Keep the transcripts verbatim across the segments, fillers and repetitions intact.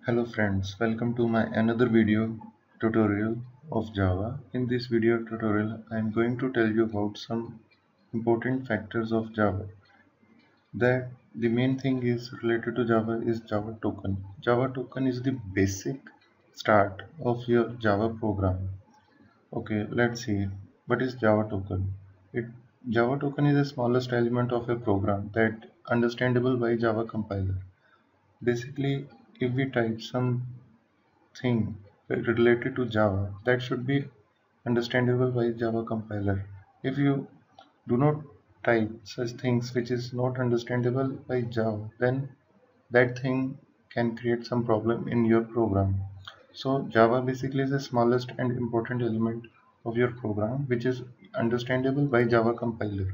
Hello friends, welcome to my another video tutorial of Java. In this video tutorial, I am going to tell you about some important factors of Java. That the main thing is related to Java is Java token. Java token is the basic start of your Java program. Okay, let's see. What is Java token? It Java token is the smallest element of a program that understandable by Java compiler. Basically, if we type some thing related to Java that should be understandable by Java compiler. If you do not type such things which is not understandable by Java, then that thing can create some problem in your program. So Java basically is the smallest and important element of your program which is understandable by Java compiler.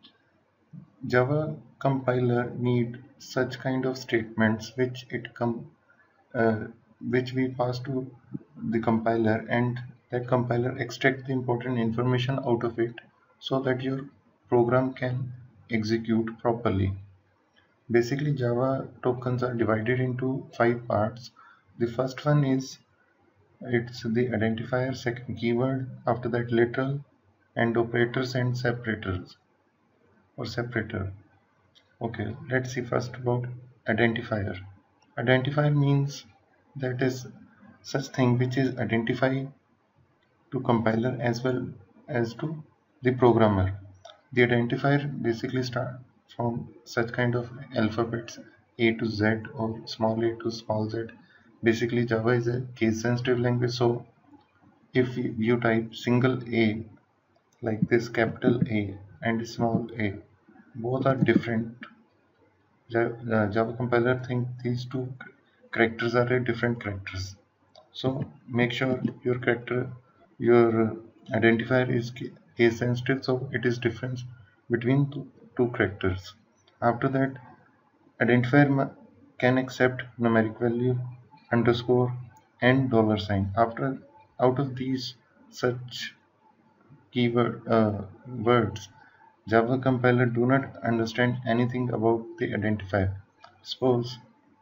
Java compiler need such kind of statements which it com uh, which we pass to the compiler, and that compiler extract the important information out of it so that your program can execute properly. Basically, Java tokens are divided into five parts. The first one is it's the identifier, second keyword, after that literal, and operators and separators or separator. Okay, let's see first about identifier. Identifier means that is such thing which is identify to compiler as well as to the programmer. The identifier basically start from such kind of alphabets A to Z or small a to small z. Basically Java is a case sensitive language, so if you you type single A like this capital A and small a, both are different. Ja- uh, Java compiler think these two characters are a different characters. So make sure your character, your uh, identifier is ca- case sensitive, so it is difference between two, two characters. After that, identifier ma- can accept numeric value, underscore, and dollar sign. After out of these such keyword uh, words, Java compiler do not understand anything about the identifier. Suppose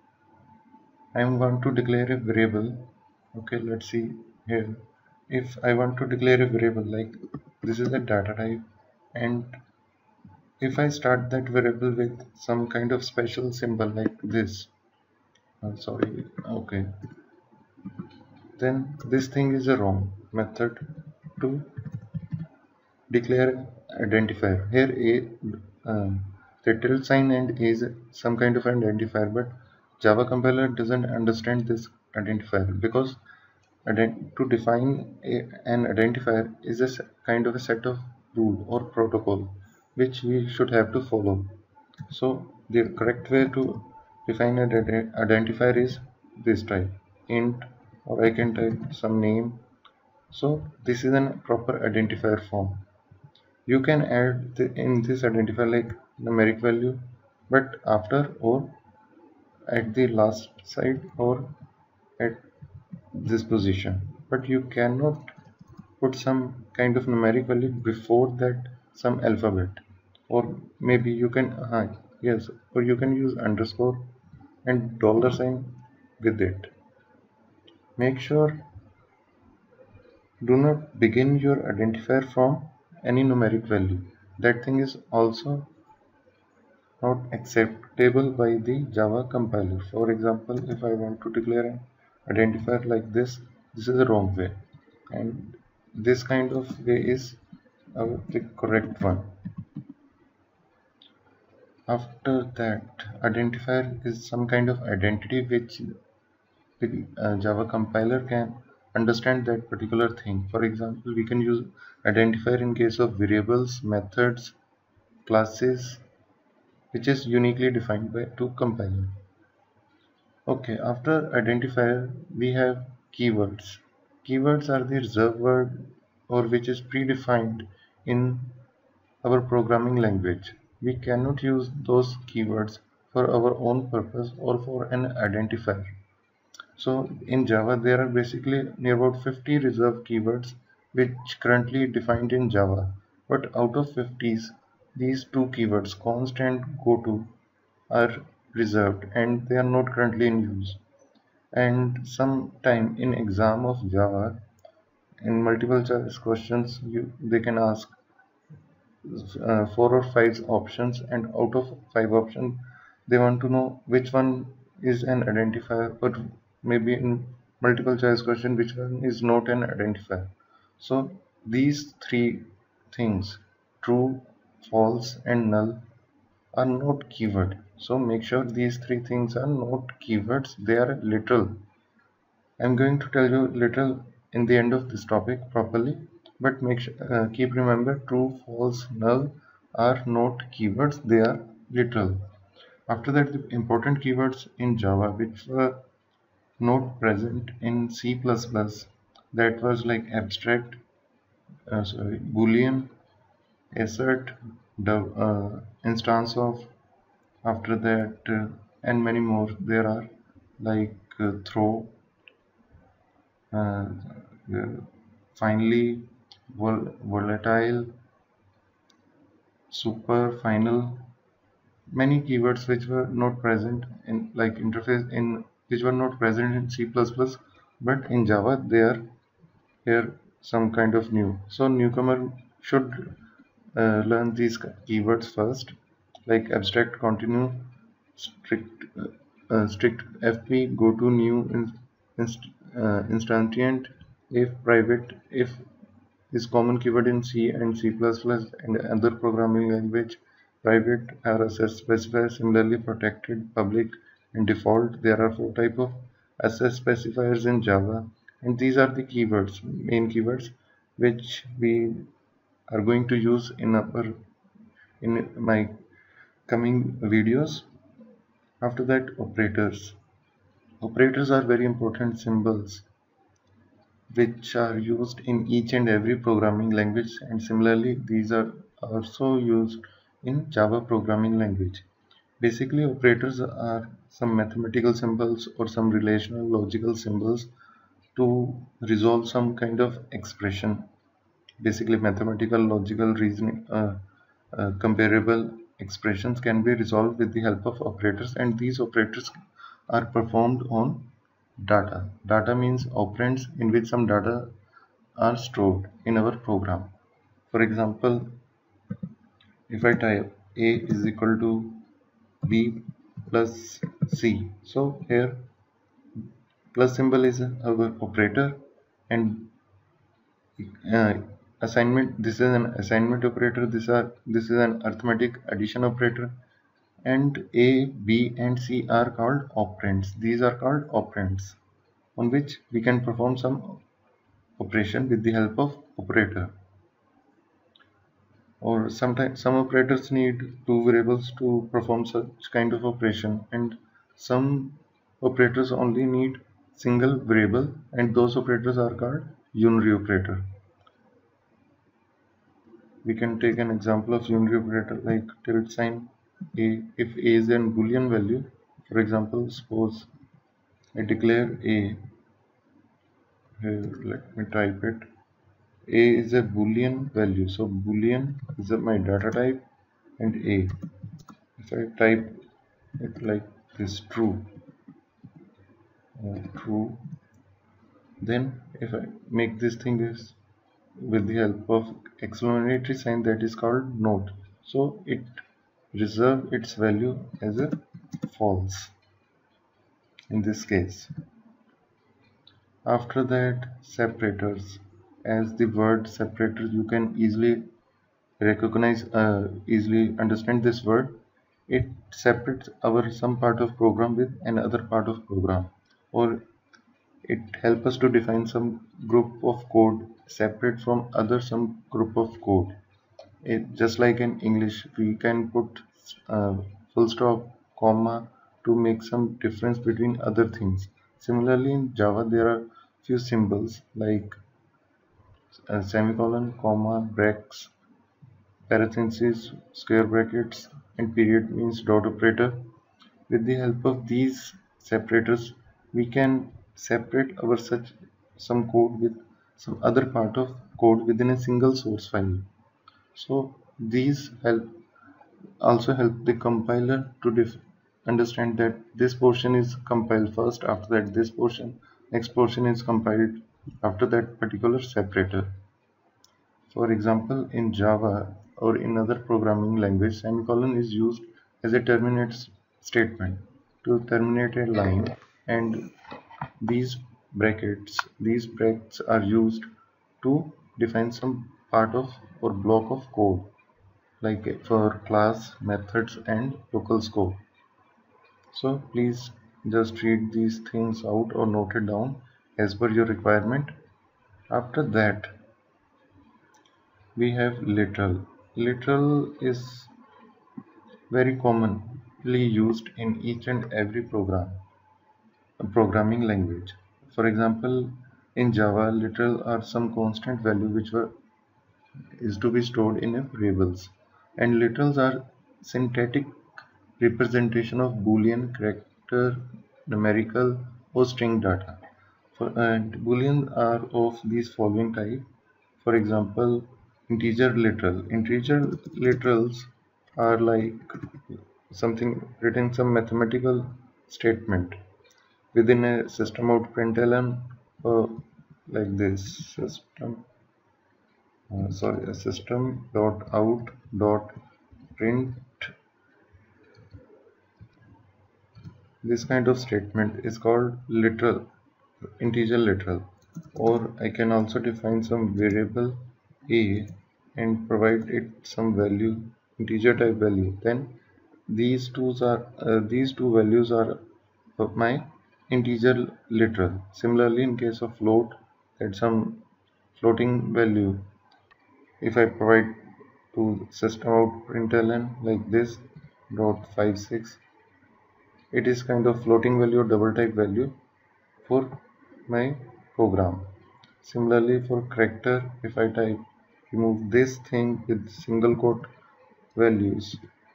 I want to declare a variable. Okay, let's see here. If I want to declare a variable like this is the data type, and if I start that variable with some kind of special symbol like this, uh, sorry, okay, then this thing is a wrong method to declare identifier. Here a um, the tilde sign and is some kind of identifier, but Java compiler doesn't understand this identifier because ident- to define a, an identifier is a s- kind of a set of rule or protocol which we should have to follow. So the correct way to define an ident- identifier is this type int, or I can type some name. So this is a proper identifier form. You can add the, in this identifier like numeric value, but after or at the last side or at this position. But you cannot put some kind of numeric value before that some alphabet, or maybe you can uh, yes, or you can use underscore and dollar sign with it. Make sure do not begin your identifier from any numeric value. That thing is also not acceptable by the Java compiler. For example, if I want to declare an identifier like this, this is the wrong way, and this kind of way is uh, the correct one. After that, identifier is some kind of identity which the uh, Java compiler can understand that particular thing. For example, we can use identifier in case of variables, methods, classes, which is uniquely defined by to compiler. Okay, after identifier, we have keywords. Keywords are the reserved word or which is predefined in our programming language. We cannot use those keywords for our own purpose or for an identifier. So in Java, there are basically near about fifty reserved keywords which currently defined in Java. But out of fifties, these two keywords, const and goto, are reserved and they are not currently in use. And sometime in exam of Java, in multiple choice questions, you they can ask uh, four or five options, and out of five options they want to know which one is an identifier, but maybe in multiple choice question which one is not an identifier. So these three things, true, false and null, are not keyword. So make sure these three things are not keywords, they are literal. I'm going to tell you little in the end of this topic properly, but make sure, uh, keep remember, true, false, null are not keywords, they are literal. After that, the important keywords in Java which were not present in C plus plus, that was like abstract, uh, sorry, boolean, assert, the uh, instance of, after that, uh, and many more. There are like uh, throw, uh, uh, finally, vol- volatile, super, final, many keywords which were not present in like interface in which were not present in C plus plus, but in Java they are here some kind of new. So newcomer should uh, learn these keywords first, like abstract, continue, strict, uh, uh, strict F P, go to new, in, inst, uh, instantiate, if private, if is common keyword in C and C plus plus and other programming language. Private are access specifiers, similarly protected, public and default. There are four type of access specifiers in Java, and these are the keywords, main keywords, which we are going to use in our in my coming videos. After that, operators. Operators are very important symbols which are used in each and every programming language, and similarly these are also used in Java programming language. Basically, operators are some mathematical symbols or some relational logical symbols to resolve some kind of expression. Basically, mathematical logical reasoning, uh, uh, comparable expressions can be resolved with the help of operators, and these operators are performed on data. Data means operands in which some data are stored in our program. For example, if I type A is equal to B plus C, so here plus symbol is our operator, and uh, assignment, this is an assignment operator, this are this is an arithmetic addition operator, and A, B and C are called operands. These are called operands on which we can perform some operation with the help of operator. Or sometimes some operators need two variables to perform such kind of operation, and some operators only need single variable, and those operators are called unary operator. We can take an example of unary operator like tilde sign A. If A is a boolean value, for example, suppose I declare A, here let me type it. A is a boolean value, so boolean is my data type, and A, if I type it like this, true, uh, true, then if I make this thing is with the help of exclamatory sign, that is called not, so it reserve its value as a false in this case. After that, separators. As the word separator, you can easily recognize, uh, easily understand this word. It separates our some part of program with another part of program, or it helps us to define some group of code separate from other some group of code. It, just like in English, we can put uh, full stop, comma to make some difference between other things. Similarly, in Java, there are few symbols like uh, semicolon, comma, breaks, parentheses, square brackets, and period means dot operator. With the help of these separators, we can separate our such some code with some other part of code within a single source file. So these help also help the compiler to def, understand that this portion is compiled first, after that this portion, next portion is compiled after that particular separator. For example, in Java or in other programming language, semicolon is used as a terminate statement to terminate a line, and these brackets these brackets are used to define some part of or block of code, like for class, methods, and local scope. So please just read these things out or note it down as per your requirement. After that, we have literal. Literal is very commonly used in each and every program, programming language. For example, in Java, literal are some constant value which were is to be stored in a variables, and literals are syntactic representation of Boolean, character, numerical, or string data. For, and Boolean are of these following type. For example, integer literal. Integer literals are like something written some mathematical statement within a system out println, or like this system uh, sorry a system dot out dot print. This kind of statement is called literal, integer literal. Or I can also define some variable a and provide it some value, integer type value. Then these two are uh, these two values are of my integer literal. Similarly, in case of float, that some floating value, if I provide to system out println like this dot five six, it is kind of floating value or double type value for my program. Similarly, for character, if I type remove this thing with single quote values,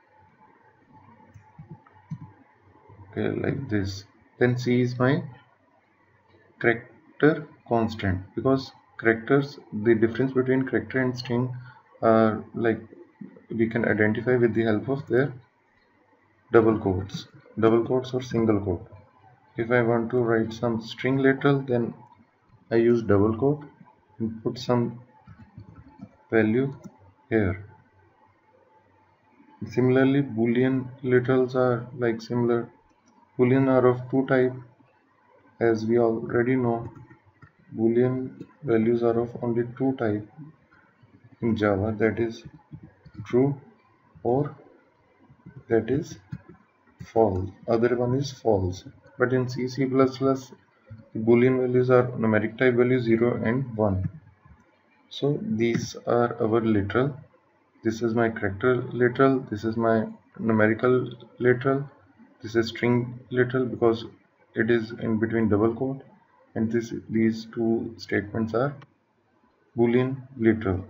okay, like this, then C is my character constant, because characters, the difference between character and string are like we can identify with the help of their double quotes, double quotes or single quote. If I want to write some string literal, then I use double quote and put some value here. Similarly, Boolean literals are like similar. Boolean are of two type, as we already know. Boolean values are of only two type in Java, that is true or that is false. Other one is false. But in C, C++, the Boolean values are numeric type values zero and one. So these are our literal. This is my character literal. This is my numerical literal. This is string literal because it is in between double quote, and this these two statements are Boolean literal.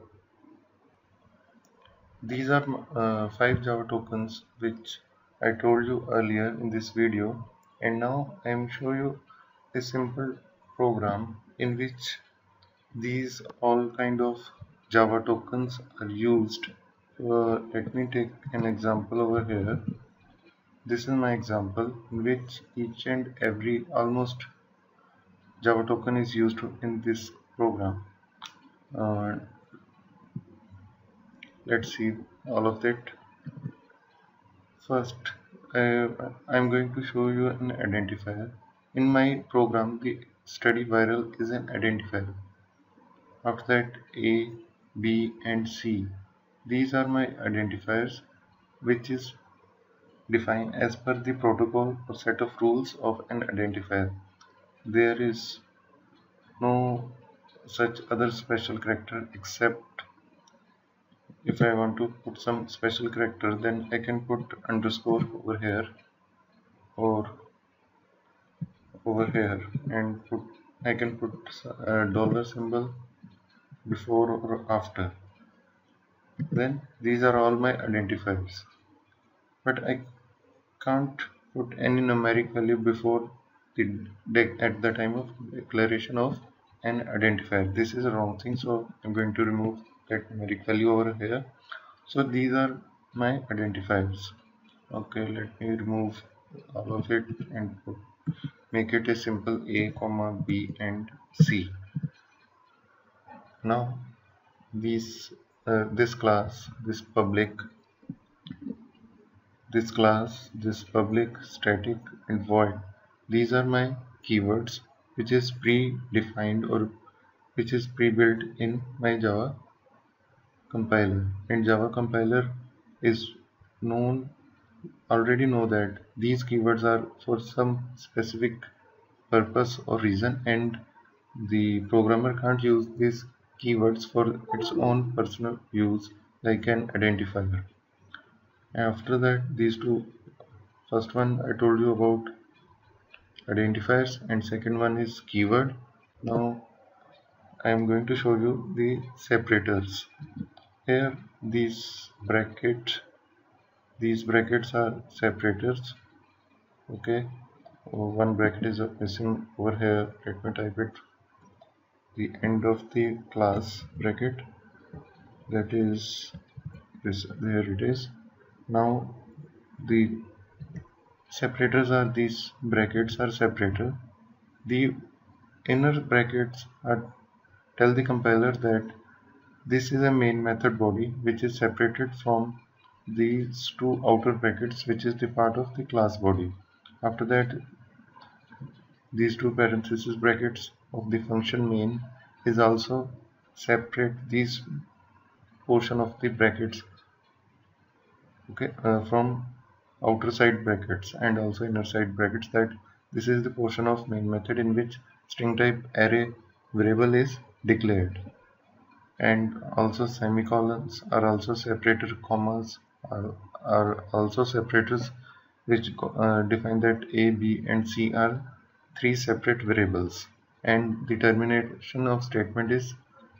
These are uh, five Java tokens which I told you earlier in this video, and now I am show you a simple program in which these all kind of Java tokens are used. Uh, let me take an example over here. This is my example in which each and every almost Java token is used in this program. Uh, let's see all of that. First, uh, I'm going to show you an identifier. In my program, the study viral is an identifier. After that, A, B, and C. These are my identifiers, which is defined as per the protocol or set of rules of an identifier. There is no such other special character, except if I want to put some special character, then I can put underscore over here or over here, and put I can put a dollar symbol before or after. Then these are all my identifiers, but I can't put any numeric value before the at the time of declaration of an identifier. This is a wrong thing, so I'm going to remove that numeric value over here. So these are my identifiers. Okay, let me remove all of it and put, make it a simple A comma B and C. Now these uh, this class, this public, this class, this public, static and void, these are my keywords which is pre-defined or which is pre-built in my Java compiler. And Java compiler is known already know that these keywords are for some specific purpose or reason, and the programmer can't use these keywords for its own personal use like an identifier. After that, these two, first one I told you about identifiers and second one is keyword. Now I am going to show you the separators. Here these bracket these brackets are separators. Okay, oh, one bracket is missing over here. Let me type it. The end of the class bracket, that is this, there it is. Now the separators are these brackets are separator. The inner brackets are tell the compiler that this is a main method body which is separated from these two outer brackets which is the part of the class body. After that, these two parenthesis brackets of the function main is also separate these portion of the brackets, okay, uh, from outer side brackets and also inner side brackets, that this is the portion of main method in which string type array variable is declared. And also semicolons are also separator, commas are, are also separators which uh, define that A, B and C are three separate variables, and the termination of statement is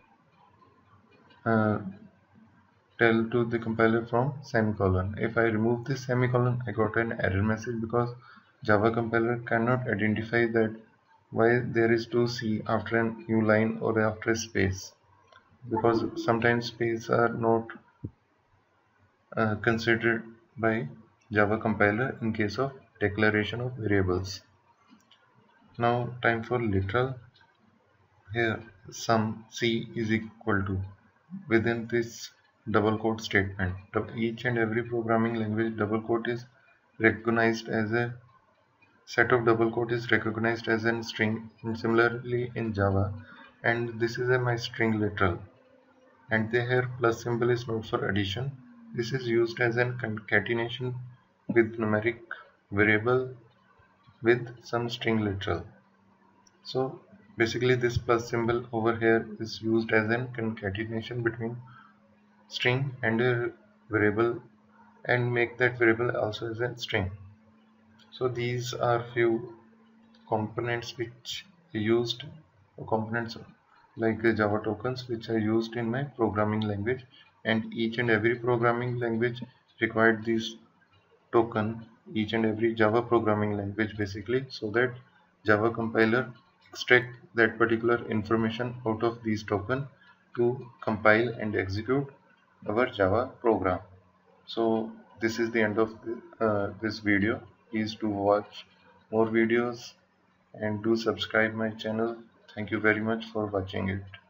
uh, tell to the compiler from semicolon. If I remove this semicolon, I got an error message because Java compiler cannot identify that why there is two C after a new line or after a space, because sometimes space are not uh, considered by Java compiler in case of declaration of variables. Now time for literal. Here sum C is equal to, within this double quote statement, each and every programming language double quote is recognized as a set of double quote is recognized as a string, and similarly in Java, and this is a my string literal, and the here plus symbol is not for addition. This is used as a concatenation with numeric variable with some string literal. So basically this plus symbol over here is used as a concatenation between string and a variable and make that variable also as a string. So these are few components which are used, components like Java tokens which are used in my programming language, and each and every programming language required this token, each and every Java programming language basically, so that Java compiler extract that particular information out of these token to compile and execute our Java program. So this is the end of the, uh, this video. Please do watch more videos and do subscribe my channel. Thank you very much for watching it.